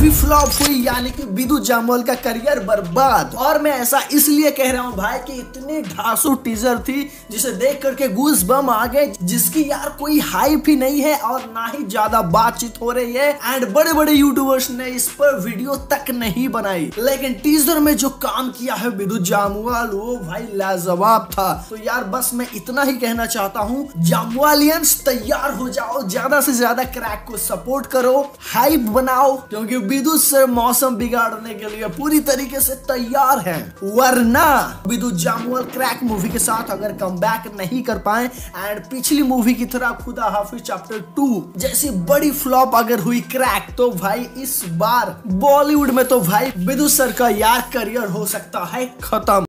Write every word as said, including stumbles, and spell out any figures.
Movie flop हुई, यानी कि विदुत जामवाल का करियर बर्बाद। और मैं ऐसा इसलिए कह रहा हूँ भाई कि इतनी ढासू टीजर थी जिसे देख करके गूज बम आ गए, जिसकी यार कोई हाइप ही नहीं है और ना ही ज्यादा बातचीत हो रही है। एंड बड़े बड़े यूट्यूबर्स ने इस पर वीडियो तक नहीं बनाई, लेकिन टीजर में जो काम किया है विदुत जामवाल वो भाई लाजवाब था। तो यार बस मैं इतना ही कहना चाहता हूँ, जामवालियंस तैयार हो जाओ, ज्यादा से ज्यादा क्रैक को सपोर्ट करो, हाइप बनाओ, क्योंकि विदुत सर मौसम बिगाड़ने के लिए पूरी तरीके से तैयार है। वरना विदुत जामवाल क्रैक मूवी के साथ अगर कमबैक नहीं कर पाए एंड पिछली मूवी की तरह खुदा हाफिज चैप्टर टू जैसी बड़ी फ्लॉप अगर हुई क्रैक, तो भाई इस बार बॉलीवुड में तो भाई विदुत सर का यार करियर हो सकता है खत्म।